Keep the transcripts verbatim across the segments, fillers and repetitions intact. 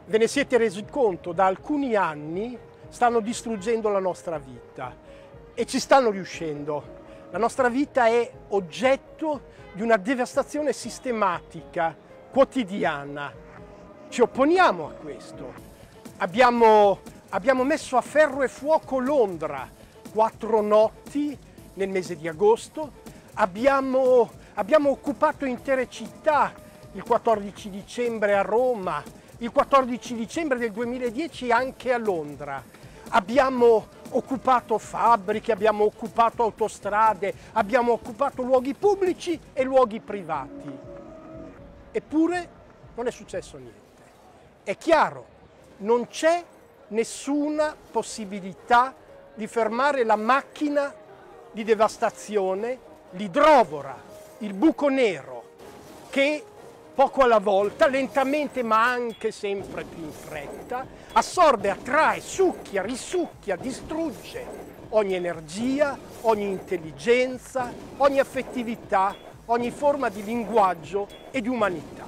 ve ne siete resi conto, da alcuni anni stanno distruggendo la nostra vita e ci stanno riuscendo. La nostra vita è oggetto di una devastazione sistematica, quotidiana. Ci opponiamo a questo. Abbiamo, abbiamo messo a ferro e fuoco Londra, quattro notti nel mese di agosto. Abbiamo, abbiamo occupato intere città, il quattordici dicembre a Roma, il quattordici dicembre del duemiladieci anche a Londra. Abbiamo occupato fabbriche, abbiamo occupato autostrade, abbiamo occupato luoghi pubblici e luoghi privati. Eppure non è successo niente. È chiaro, non c'è nessuna possibilità di fermare la macchina di devastazione, l'idrovora, il buco nero, che poco alla volta, lentamente ma anche sempre più in fretta, assorbe, attrae, succhia, risucchia, distrugge ogni energia, ogni intelligenza, ogni affettività, ogni forma di linguaggio e di umanità.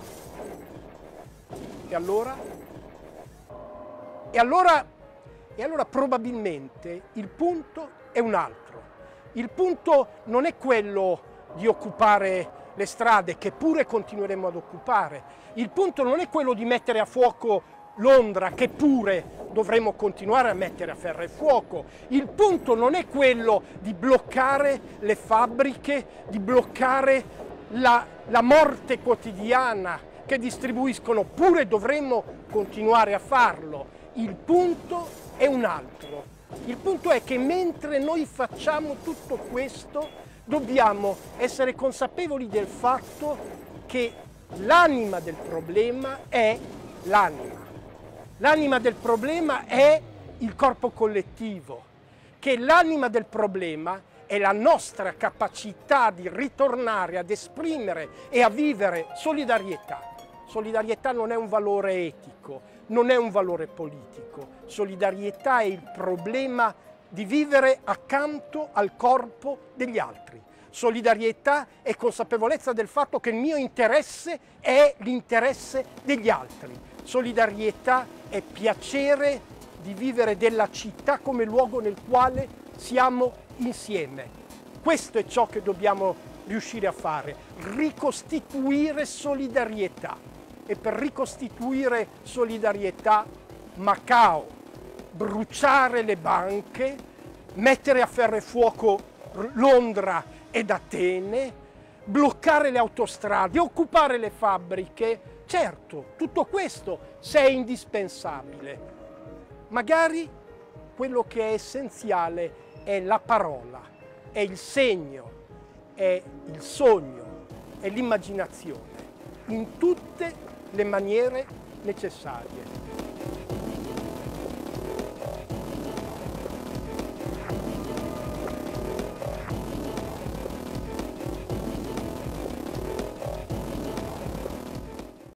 E allora? E allora, e allora probabilmente il punto è un altro. Il punto non è quello di occupare le strade, che pure continueremo ad occupare. Il punto non è quello di mettere a fuoco Londra, che pure dovremo continuare a mettere a ferro e fuoco. Il punto non è quello di bloccare le fabbriche, di bloccare la, la morte quotidiana che distribuiscono, pure dovremmo continuare a farlo. Il punto è un altro. Il punto è che mentre noi facciamo tutto questo, dobbiamo essere consapevoli del fatto che l'anima del problema è l'anima. L'anima del problema è il corpo collettivo, che l'anima del problema è la nostra capacità di ritornare ad esprimere e a vivere solidarietà. Solidarietà non è un valore etico, non è un valore politico. Solidarietà è il problema di vivere accanto al corpo degli altri. Solidarietà è consapevolezza del fatto che il mio interesse è l'interesse degli altri. Solidarietà è piacere di vivere della città come luogo nel quale siamo insieme. Questo è ciò che dobbiamo riuscire a fare, ricostituire solidarietà. E per ricostituire solidarietà, Macao, bruciare le banche, mettere a ferro e fuoco Londra ed Atene, bloccare le autostrade, occupare le fabbriche. Certo, tutto questo se è indispensabile. Magari quello che è essenziale è la parola, è il segno, è il sogno, è l'immaginazione, in tutte le maniere necessarie.